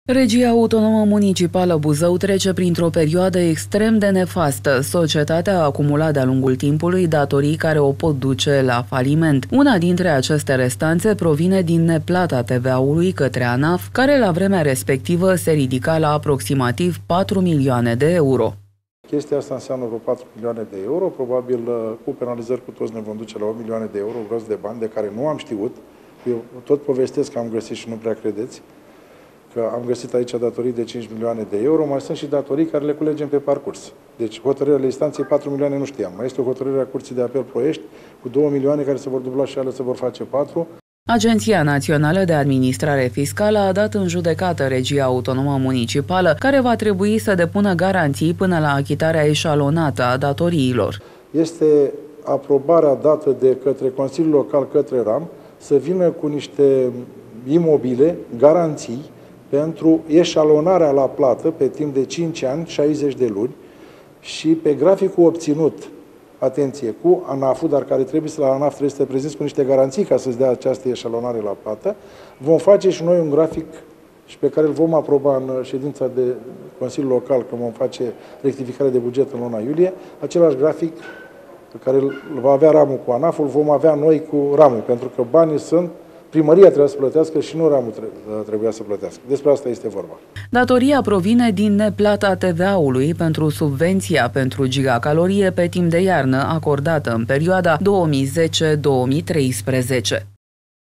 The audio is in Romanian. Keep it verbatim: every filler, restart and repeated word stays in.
Regia Autonomă Municipală Buzău trece printr-o perioadă extrem de nefastă. Societatea a acumulat de-a lungul timpului datorii care o pot duce la faliment. Una dintre aceste restanțe provine din neplata T V A-ului către ANAF, care la vremea respectivă se ridica la aproximativ patru milioane de euro. Chestia asta înseamnă vreo patru milioane de euro, probabil cu penalizări cu toți ne vom duce la opt milioane de euro, gros de bani, de care nu am știut. Eu tot povestesc că am găsit și nu prea credeți. Că am găsit aici datorii de cinci milioane de euro, mai sunt și datorii care le culegem pe parcurs. Deci hotărârea instanței patru milioane nu știam. Mai este o hotărâre a Curții de Apel Ploiești cu două milioane care se vor dubla și ale se vor face patru. Agenția Națională de Administrare Fiscală a dat în judecată Regia Autonomă Municipală, care va trebui să depună garanții până la achitarea eșalonată a datoriilor. Este aprobarea dată de către Consiliul Local către RAM să vină cu niște imobile, garanții, pentru eșalonarea la plată pe timp de cinci ani, șaizeci de luni și pe graficul obținut, atenție, cu ANAF-ul, dar care trebuie să la ANAF trebuie să te prezinți cu niște garanții ca să-ți dea această eșalonare la plată, vom face și noi un grafic și pe care îl vom aproba în ședința de Consiliul Local, când vom face rectificare de buget în luna iulie, același grafic pe care îl va avea ramul cu ANAF-ul, vom avea noi cu ramul, pentru că banii sunt primăria trebuia să plătească și nu ramul trebuia să plătească. Despre asta este vorba. Datoria provine din neplata T V A-ului pentru subvenția pentru gigacalorie pe timp de iarnă acordată în perioada două mii zece două mii treisprezece.